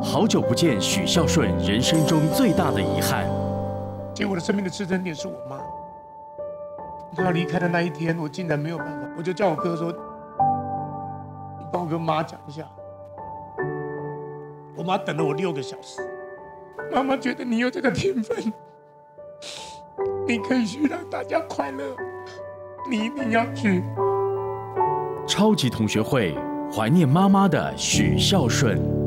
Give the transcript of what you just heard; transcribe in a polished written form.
好久不见许孝顺人生中最大的遗憾。 结果我的生命的支撑点是我妈。她要离开的那一天，我竟然没有办法，我就叫我哥说：“你帮我跟妈讲一下。”我妈等了我6个小时。妈妈觉得你有这个天分，你可以去让大家快乐，你一定要去。 超级同学会怀念妈妈的许孝顺。